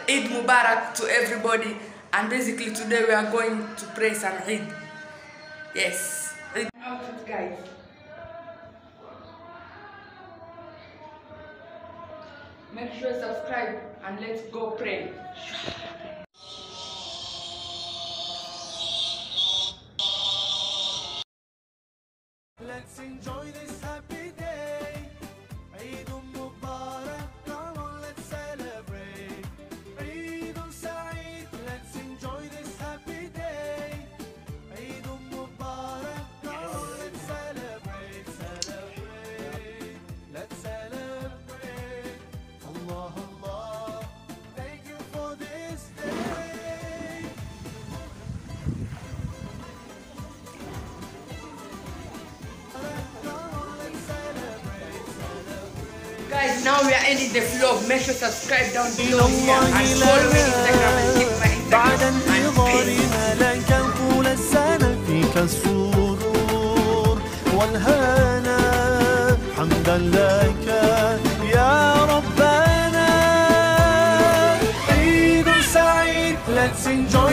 Eid Mubarak to everybody. And basically today we are going to pray some Eid. Yes. Outfit, guys. Make sure you subscribe and let's go pray. Let's enjoy this happy day. Eid Mubarak, come on, let's celebrate. Eid Saeed, let's enjoy this happy day. Eid Mubarak, come on, let's celebrate, celebrate. Let's celebrate. Allah, Allah, thank you for this day. Guys, now we are ending the vlog. Make sure to subscribe down below here and follow me Instagram and keep my بعد Instagram and انتظارنا لك طول السنة فيك السرور والهنا حمدا لك يا ربنا عيد سعيد. Let's enjoy